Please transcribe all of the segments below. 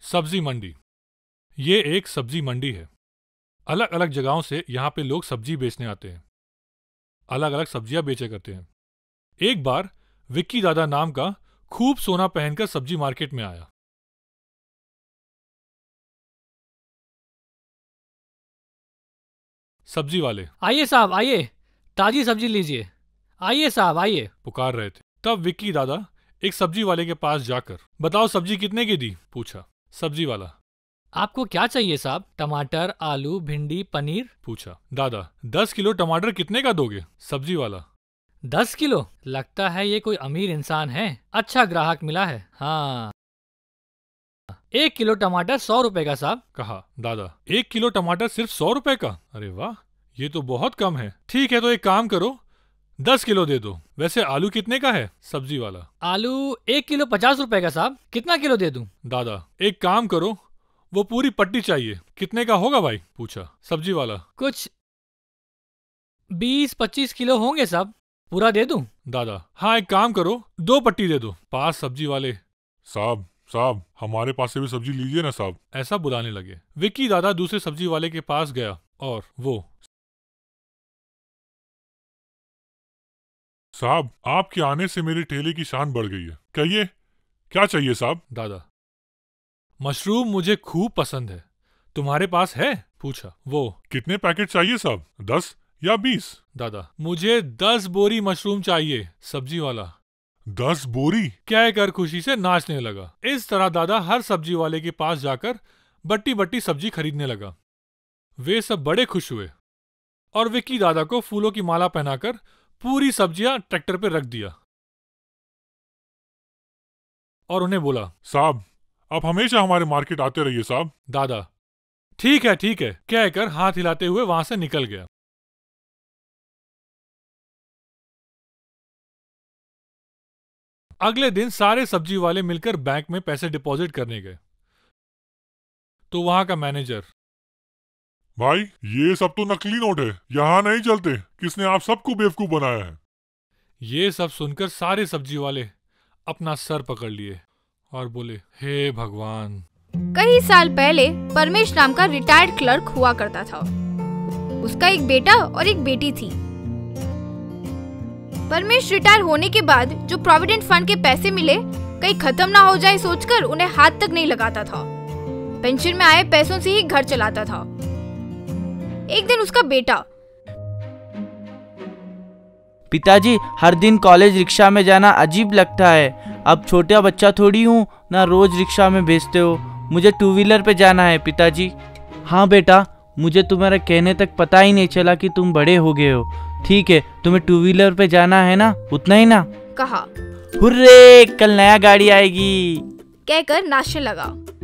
सब्जी मंडी। ये एक सब्जी मंडी है। अलग अलग जगहों से यहाँ पे लोग सब्जी बेचने आते हैं, अलग अलग सब्जियां बेचे करते हैं। एक बार विक्की दादा नाम का खूब सोना पहनकर सब्जी मार्केट में आया। सब्जी वाले, आइए साहब आइए, ताजी सब्जी लीजिए, आइए साहब आइए, पुकार रहे थे। तब विक्की दादा एक सब्जी वाले के पास जाकर, बताओ सब्जी कितने की दी, पूछा। सब्जी वाला, आपको क्या चाहिए साहब? टमाटर, आलू, भिंडी, पनीर? पूछा। दादा, 10 किलो टमाटर कितने का दोगे? सब्जी वाला, 10 किलो? लगता है ये कोई अमीर इंसान है, अच्छा ग्राहक मिला है। हाँ, 1 किलो टमाटर 100 रुपए का साहब, कहा। दादा, 1 किलो टमाटर सिर्फ 100 रुपए का? अरे वाह, ये तो बहुत कम है। ठीक है, तो एक काम करो, 10 किलो दे दो। वैसे आलू कितने का है? सब्जी वाला, आलू 1 किलो 50 रुपए का साहब, कितना किलो दे दूं? दादा, एक काम करो, वो पूरी पट्टी चाहिए, कितने का होगा भाई? पूछा। सब्जी वाला, कुछ 20-25 किलो होंगे साहब, पूरा दे दूं? दादा, हाँ एक काम करो, 2 पट्टी दे दो। पास सब्जी वाले, साहब साहब हमारे पास से भी सब्जी लीजिए ना साहब, ऐसा बुलाने लगे। विक्की दादा दूसरे सब्जी वाले के पास गया और वो, साहब आपके आने से मेरे ठेले की शान बढ़ गई है, कहिए क्या चाहिए साहब? दादा, मशरूम मुझे खूब पसंद है, तुम्हारे पास है? पूछा। वो, कितने पैकेट चाहिए साहब, 10 या 20? दादा, मुझे 10 बोरी मशरूम चाहिए। सब्जी वाला, 10 बोरी? कहकर खुशी से नाचने लगा। इस तरह दादा हर सब्जी वाले के पास जाकर बट्टी बट्टी सब्जी खरीदने लगा। वे सब बड़े खुश हुए और विक्की दादा को फूलों की माला पहनाकर पूरी सब्जियां ट्रैक्टर पर रख दिया और उन्हें बोला, साहब आप हमेशा हमारे मार्केट आते रहिए साहब। दादा, ठीक है कहकर हाथ हिलाते हुए वहां से निकल गया। अगले दिन सारे सब्जी वाले मिलकर बैंक में पैसे डिपॉजिट करने गए तो वहां का मैनेजर, भाई ये सब तो नकली नोट है, यहाँ नहीं चलते, किसने आप सबको बेवकूफ बनाया है? ये सब सुनकर सारे सब्जी वाले अपना सर पकड़ लिए और बोले, हे भगवान। कई साल पहले परमेश नाम का रिटायर्ड क्लर्क हुआ करता था। उसका एक बेटा और एक बेटी थी। परमेश रिटायर होने के बाद जो प्रोविडेंट फंड के पैसे मिले कहीं खत्म ना हो जाए सोचकर उन्हें हाथ तक नहीं लगाता था। पेंशन में आए पैसों से ही घर चलाता था। एक दिन उसका बेटा, पिताजी हर दिन कॉलेज रिक्शा में जाना अजीब लगता है, अब छोटा बच्चा थोड़ी हूँ ना रोज रिक्शा में भेजते हो, मुझे 2 व्हीलर पे जाना है पिताजी। हाँ बेटा, मुझे तुम्हारे कहने तक पता ही नहीं चला कि तुम बड़े हो गए हो। ठीक है, तुम्हें 2 व्हीलर पे जाना है ना, उतना ही ना, कहा। हुर्रे, कल नया गाड़ी आएगी, कहकर नाचने लगा।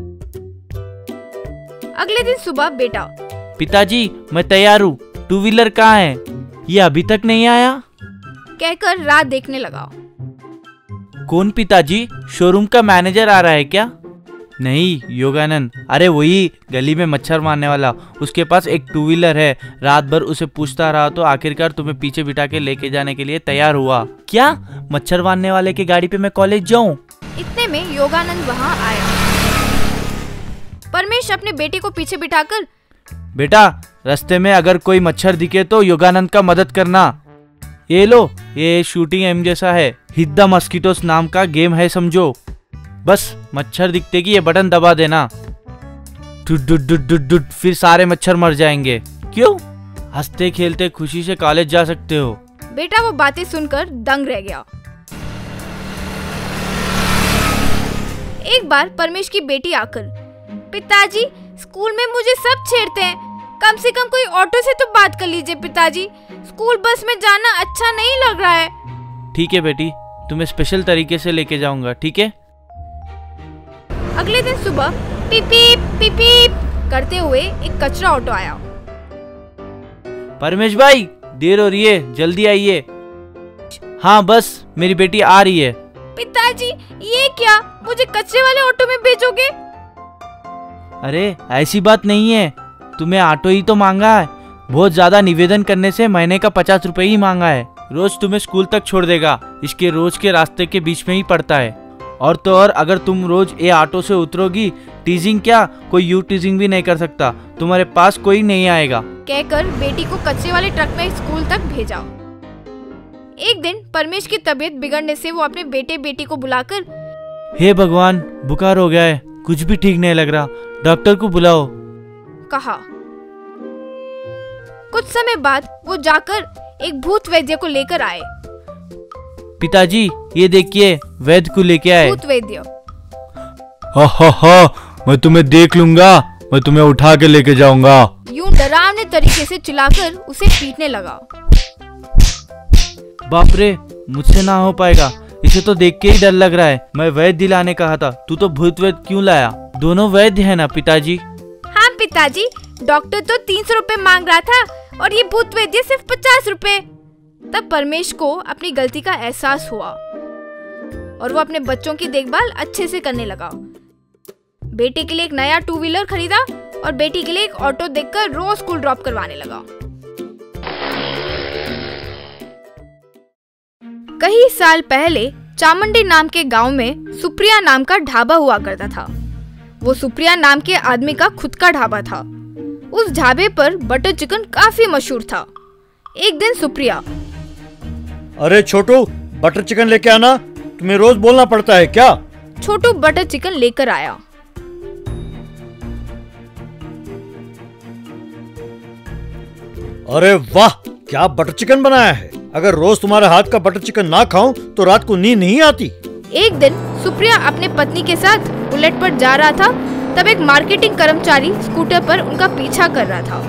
अगले दिन सुबह बेटा, पिताजी मैं तैयार हूँ, 2 व्हीलर कहाँ है, ये अभी तक नहीं आया, कहकर राह देखने लगा। कौन पिताजी, शोरूम का मैनेजर आ रहा है क्या? नहीं योगानंद, अरे वही गली में मच्छर मारने वाला, उसके पास एक 2 व्हीलर है, रात भर उसे पूछता रहा तो आखिरकार तुम्हें पीछे बिठा के लेके जाने के लिए तैयार हुआ। क्या मच्छर मारने वाले की गाड़ी पे मैं कॉलेज जाऊं? इतने में योगानंद वहां आया। परमेश अपने बेटे को पीछे बिठाकर, बेटा रास्ते में अगर कोई मच्छर दिखे तो योगानंद का मदद करना, ये लो, ये शूटिंग एम जैसा है, हिट द मस्कीटोस नाम का गेम है समझो, बस मच्छर दिखते कि ये बटन दबा देना, dude dude dude dude dude, फिर सारे मच्छर मर जाएंगे। क्यों? हंसते खेलते खुशी से कॉलेज जा सकते हो। बेटा वो बातें सुनकर दंग रह गया। एक बार परमेश की बेटी आकर, पिताजी स्कूल में मुझे सब छेड़ते हैं, कम से कम कोई ऑटो से तो बात कर लीजिए पिताजी, स्कूल बस में जाना अच्छा नहीं लग रहा है। ठीक है बेटी, तुम्हें स्पेशल तरीके से लेके जाऊंगा, ठीक है? अगले दिन सुबह पिपीप पिपीप करते हुए एक कचरा ऑटो आया। परमेश भाई देर हो रही है, जल्दी आइए। हाँ बस मेरी बेटी आ रही है। पिताजी ये क्या, मुझे कचरे वाले ऑटो में भेजोगे? अरे ऐसी बात नहीं है, तुम्हें ऑटो ही तो मांगा है, बहुत ज्यादा निवेदन करने से महीने का 50 रुपए ही मांगा है, रोज तुम्हें स्कूल तक छोड़ देगा, इसके रोज के रास्ते के बीच में ही पड़ता है, और तो और अगर तुम रोज ये ऑटो से उतरोगी टीजिंग क्या, कोई यू टीजिंग भी नहीं कर सकता। तुम्हारे पास कोई नहीं आएगा। कहकर बेटी को कचरे वाले ट्रक में स्कूल तक भेजा। एक दिन परमेश की तबीयत बिगड़ने से वो अपने बेटे बेटी को बुलाकर, हे भगवान, बुखार हो गया है, कुछ भी ठीक नहीं लग रहा, डॉक्टर को बुलाओ, कहा। कुछ समय बाद वो जाकर एक भूत वैद्य को लेकर आए। पिताजी ये देखिए, वैद्य को लेके आए। भूत वैद्य, हा, मैं तुम्हें देख लूंगा, मैं तुम्हें उठा के लेके जाऊंगा। यूं डरावने तरीके से चिल्लाकर उसे पीटने लगा। बाप रे, मुझसे ना हो पाएगा, इसे तो देख के ही डर लग रहा है। मैं वैद्य दिलाने कहा था, तू तो भूत वैद्य क्यों लाया? दोनों वैद्य है ना पिताजी? हाँ पिताजी, डॉक्टर तो 300 रुपए मांग रहा था और ये भूत वैद्य सिर्फ 50 रुपए। तब परमेश को अपनी गलती का एहसास हुआ और वो अपने बच्चों की देखभाल अच्छे से करने लगा। बेटे के लिए एक नया 2 व्हीलर खरीदा और बेटी के लिए एक ऑटो देखकर रोज स्कूल ड्रॉप करवाने लगा। कई साल पहले चामुंडी नाम के गांव में सुप्रिया नाम का ढाबा हुआ करता था। वो सुप्रिया नाम के आदमी का खुद का ढाबा था। उस ढाबे पर बटर चिकन काफी मशहूर था। एक दिन सुप्रिया, अरे छोटू, बटर चिकन लेके आना, तुम्हें रोज बोलना पड़ता है क्या? छोटू बटर चिकन लेकर आया। अरे वाह, क्या बटर चिकन बनाया है। अगर रोज तुम्हारे हाथ का बटर चिकन ना खाऊं तो रात को नींद नहीं आती। एक दिन सुप्रिया अपने पत्नी के साथ बुलेट पर जा रहा था, तब एक मार्केटिंग कर्मचारी स्कूटर पर उनका पीछा कर रहा था।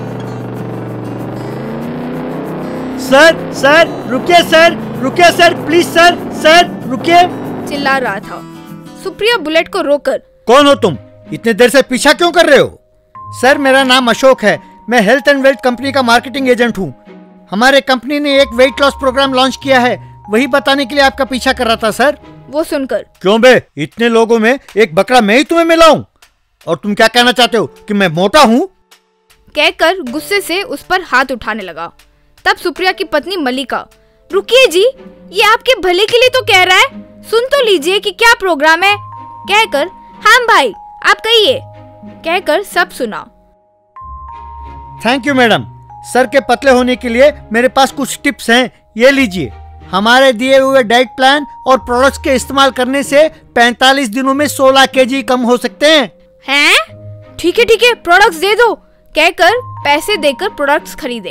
सर रुकिए सर, प्लीज सर रुकिए, चिल्ला रहा था। सुप्रिया बुलेट को रोककर, कौन हो तुम? इतने देर से पीछा क्यों कर रहे हो? सर मेरा नाम अशोक है, मैं हेल्थ एंड वेल्थ कंपनी का मार्केटिंग एजेंट हूँ। हमारे कंपनी ने एक वेट लॉस प्रोग्राम लॉन्च किया है, वही बताने के लिए आपका पीछा कर रहा था सर। वो सुनकर, क्यों बे, इतने लोगों में एक बकरा मैं ही तुम्हें मिला हूँ? और तुम क्या कहना चाहते हो कि मैं मोटा हूँ? कहकर गुस्से से उस पर हाथ उठाने लगा। तब सुप्रिया की पत्नी मल्लिका, रुकिए जी, ये आपके भले के लिए तो कह रहा है, सुन तो लीजिए कि क्या प्रोग्राम है। कहकर, हाँ भाई आप कहिए, कहकर सब सुना। थैंक यू मैडम, सर के पतले होने के लिए मेरे पास कुछ टिप्स हैं, ये लीजिए। हमारे दिए हुए डाइट प्लान और प्रोडक्ट्स के इस्तेमाल करने से 45 दिनों में 16 केजी कम हो सकते हैं। हैं? ठीक है, प्रोडक्ट्स दे दो। कहकर पैसे देकर प्रोडक्ट्स खरीदे।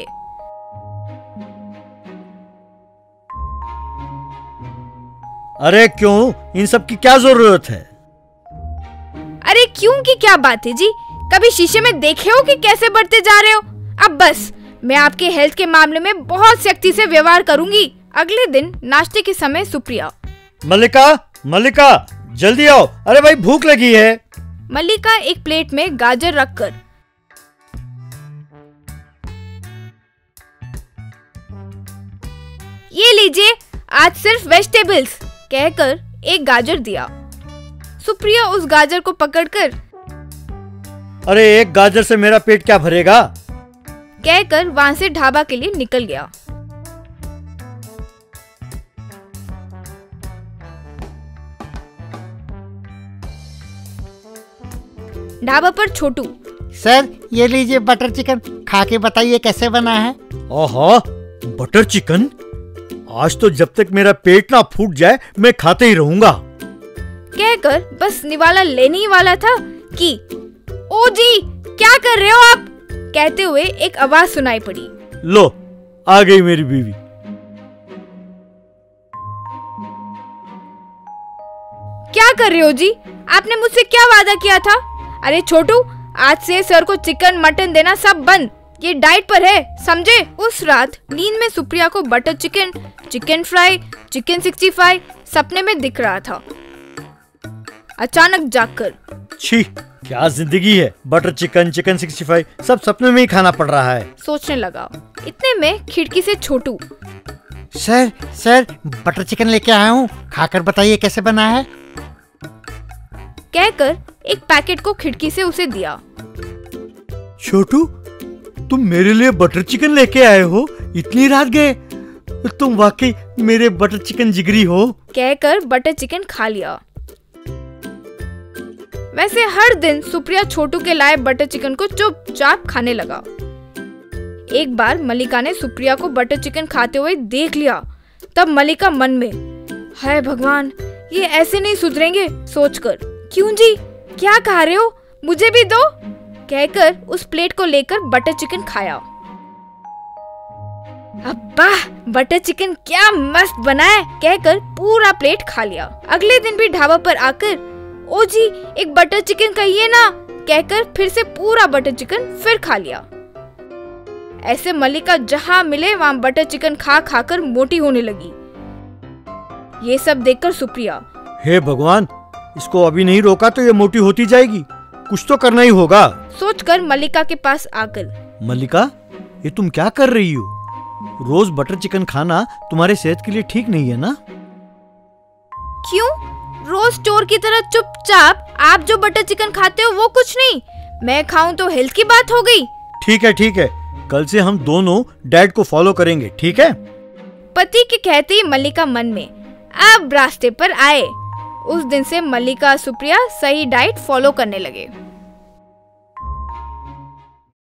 अरे क्यों, इन सब की क्या जरूरत है? अरे क्यों की क्या बात है जी, कभी शीशे में देखे हो कि कैसे बढ़ते जा रहे हो? अब बस, मैं आपके हेल्थ के मामले में बहुत सख्ती से व्यवहार करूंगी। अगले दिन नाश्ते के समय सुप्रिया, मल्लिका जल्दी आओ, अरे भाई भूख लगी है। मल्लिका एक प्लेट में गाजर रखकर, ये लीजिए आज सिर्फ वेजिटेबल्स, कहकर एक गाजर दिया। सुप्रिया उस गाजर को पकड़कर, अरे एक गाजर से मेरा पेट क्या भरेगा? कहकर वहां से ढाबा के लिए निकल गया। ढाबा पर छोटू, सर ये लीजिए बटर चिकन, खा के बताइए कैसे बना है। ओहो, बटर चिकन? आज तो जब तक मेरा पेट ना फूट जाए मैं खाते ही रहूंगा। कहकर बस निवाला लेने ही वाला था कि, ओ जी क्या कर रहे हो आप? कहते हुए एक आवाज सुनाई पड़ी। लो, आ गई मेरी बीवी। क्या कर रहे हो जी? आपने मुझसे क्या वादा किया था? अरे छोटू, आज से सर को चिकन मटन देना सब बंद, ये डाइट पर है, समझे? उस रात नींद में सुप्रिया को butter chicken, chicken fry, chicken 65 सपने में दिख रहा था। अचानक जागकर, छी, क्या जिंदगी है, बटर चिकन, चिकन 65 सब सपने में ही खाना पड़ रहा है, सोचने लगा। इतने में खिड़की से छोटू, सर बटर चिकन लेके आया हूँ, खाकर बताइए कैसे बना है। कहकर एक पैकेट को खिड़की से उसे दिया। छोटू, तुम मेरे लिए बटर चिकन लेके आए हो? इतनी रात गए? तुम वाकई मेरे बटर चिकन जिगरी हो। कहकर बटर चिकन खा लिया। वैसे हर दिन सुप्रिया छोटू के लाए बटर चिकन को चुपचाप खाने लगा। एक बार मल्लिका ने सुप्रिया को बटर चिकन खाते हुए देख लिया। तब मल्लिका मन में, हाय भगवान, ये ऐसे नहीं सुधरेंगे सोचकर, क्यों जी, क्या खा रहे हो, मुझे भी दो, कहकर उस प्लेट को लेकर बटर चिकन खाया। अब्बा, बटर चिकन क्या मस्त बना है, कहकर पूरा प्लेट खा लिया। अगले दिन भी ढाबा पर आकर, ओ जी एक बटर चिकन कहिए ना, कहकर फिर से पूरा बटर चिकन फिर खा लिया। ऐसे मल्लिका जहाँ मिले वहाँ बटर चिकन खा खाकर मोटी होने लगी। ये सब देखकर सुप्रिया, हे भगवान, इसको अभी नहीं रोका तो ये मोटी होती जाएगी, कुछ तो करना ही होगा, सोचकर मल्लिका के पास आकर, मल्लिका ये तुम क्या कर रही हो? रोज बटर चिकन खाना तुम्हारे सेहत के लिए ठीक नहीं है ना? क्यों? रोज चोर की तरह चुपचाप आप जो बटर चिकन खाते हो वो कुछ नहीं, मैं खाऊं तो हेल्थ की बात हो गई। ठीक है, कल से हम दोनों डैड को फॉलो करेंगे, ठीक है? पति के कहते ही मल्लिका मन में अब रास्ते पर आए। उस दिन से मल्लिका और सुप्रिया सही डाइट फॉलो करने लगे।